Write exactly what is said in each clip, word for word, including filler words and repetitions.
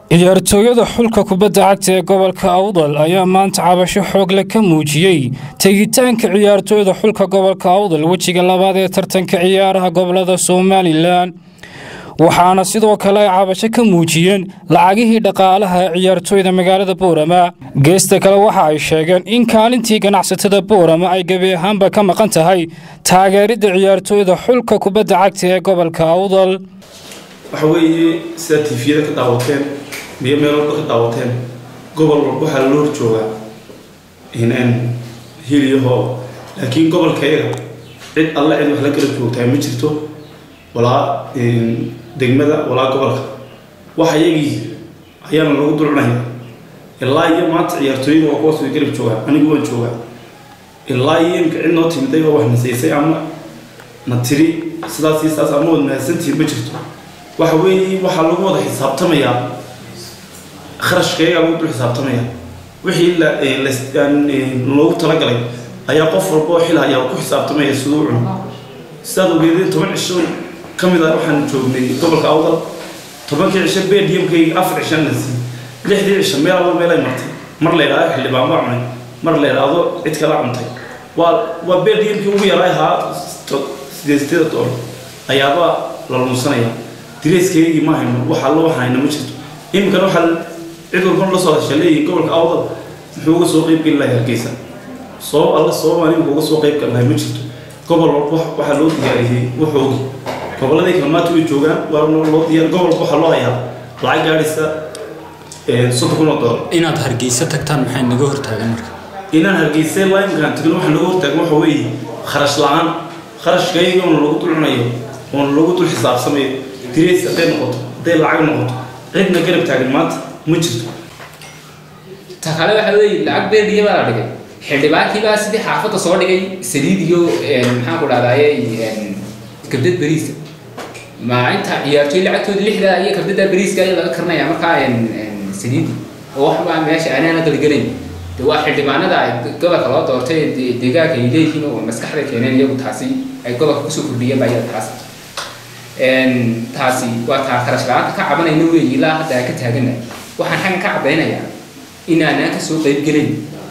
ciyaartooyada xulka kubadda cagta ee gobolka Awdal ayaa maanta cabasho xoog leh ka muujiyay tagitaanka ciyaartooyada xulka gobolka Awdal wajiga labaad ee tartanka ciyaaraha gobolada Soomaaliland waxaana sidoo kale ay cabasho ka muujiyeen lacagihii dhaqaalaha ee ciyaartooyda magaalada Boorama geesta kale waxa ay sheegeen in kaalintii ganacsatada Boorama ay gabi ahaanba ka maqan tahay taageerida ciyaartooyda xulka kubadda cagta ee gobolka Awdal waxa weeye sida T V-da ka daawateen biyo meel walba ka daawateen gobol walba waxa loo joogaa inaan hiliyo laakiin gobolkayga cid alla cid wax la kala joogtaa ma jirto walaa degmada walaa gobolka waxa yagi ayaan lagu dulcunaya ilaa iyo maanta ciyaartooyda waa kuwa soo galib jooga anigu waan joogaa ilaa iyo in cid noo timiday oo wax naseysay ama natiri sidaas iyo sidaas ama wadnaasantii ma jirto waxa weeye waxa lagu wada xisaabtamaya kharashkayga lagu xisaabtamaya wixii la loogu talagalay ayaa qof walba xil haya ku xisaabtamaya sidoo cuno sidoo geedin toban cisho kamid ah waxaan joognay gobolka Awdal tobankii cisho beediyamkay afar cisho nasi lixdii cisho meel walba meel ay martay mar leeyahay xildhibaan baa cunay mar leeyahay cid kala cuntay waa waa beediyamkii ugu yaray ha sideed doollar ayaaba la lunsanaya direyskaygi ma hayno waxa loo hayno ma jirto imkan waxa cid walba la soo shalay gobolka Awdal wuxuu uga soo qayb galay Hargeysa soo alla Soomaaliya uga soo qayb galay ma jirto gobol walba waxa loo diyaariyay wuxuu gobolada kalmaad u joogaan waa loo diyaar gobol waxa loo hayaa lacag gaaraysa ee soddon dollar inaad Hargeysa tagtaan maxay naga hortaagan marka inaan Hargeysa line gaan tagno waxa lagu hortaagan waxa weeye kharash la'aan kharashkayga oo lagu dulcunayo oo lagu dul xisaabsamayo direysa ay noqoto day lacag noqoto cidna garab taagan maanta ma jirto takale waxa weeye lacag beediye baa la dhigay xildhibaankii baa sidii xaafadda soo dhigay saliid iyo maxaan ku dhaadayay kabdad bariis ma inta ciyaartooy lacagtooda lixda iyo kabdada bariiska ay laga karnaya marka saliid oo wax baa meesha aanana galgaleen waa xildhibaanada gobolka loo doortay deegaanka ay leeyihiin oo maskaxda keeneen iyagu taasi ay gobolka ku soo kordhiyeen baa taas een taasi waa taa kharash la'aanta ka cabanayna weey ilaa hadda ka taaganahay waxaan xan ka cabaynayaa inaana ka soo qayb galin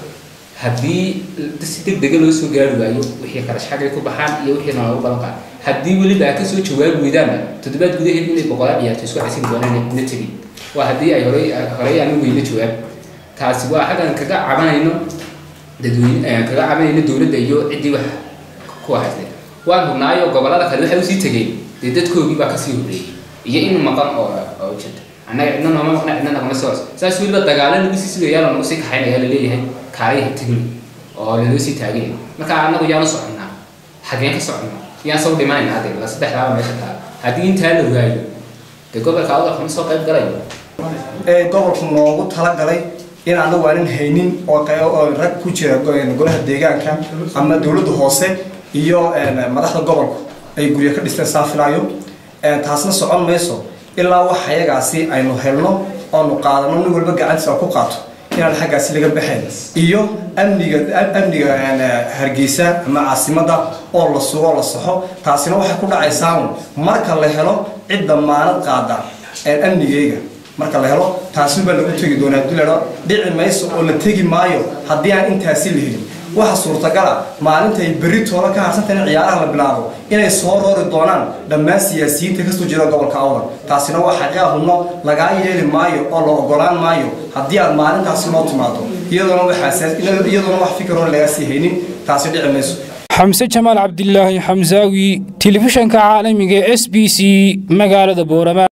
haddii si degdeg loo soo gaari waayo wixii kharash xagay ku baxaan iyo wixii noo balqa haddii wali baa ka soo jawaab weydaan toddobaad gudaheed inay boqolaal ciyaartooy isku casin doonaan natiga waa haddii ay horay horay aan weyna jawaab taasi waa xagan kaga cabanayno dadweyne kaga cabanayno dawladda iyo cidii wax ku haystay waan hubnaayo gobolada kale waxa uu sii tagay dadkoodii baa ka sii horeeyay iyo in maqan oo oo jirta anaga cidna nooma maqna cidna nama soo saas wiilba dagaalo lagu sii sigayaa lagu sii kaxaynaya la leeyahay kaalay tigil oo la sii taagay marka anagu yaanu soconaa xageen ka soconaa yaan soo dhimanayna hadda la saddex laba meesha taa hadii inta la waayo de gobolka Awdal kuma soo qayb galay ee gobolku noogu tala galay in aan waanin haynin oo oo rag ku jira golaha deegaanka ama dawladda hoose iyo madaxda gobolka ay guriga ka dhisteen saafilaayo ee taasna socon mayso ilaa wax ayagaasi aynu helno oo nu qaadano nin walba gacantiisa ku qaato inaan xaggaasi laga baxay iyo amniga amniga Hargeysa ama caasimada oo la sugo la saxo taasina waxa ku dhacaysaa marka la helo cid damaanad qaada ee amnigayga marka la helo taasi baa lagu tagi doonaa dulado dhici mayso oo la tagi maayo haddii aan intaasi la helin waxa suurtagal ah maalinta ay bari toola ka harsantayn ciyaaraha la bilaabo inay soo roori doonaan dhammaan siyaasiyiinta ka soo jeeda gobolka Awdal taasina waa xaqiiqo laga yeeli maayo oo la ogolaan maayo haddii aad maalintaasi noo timaado iyadoo waxa xasaas iyadoo wax fikir oo laga sii haynin taasi dhici mayso Xamse Jamaal Cabdillaahi Xamzaawi telefishanka caalamiga S B C magaalada Boorama.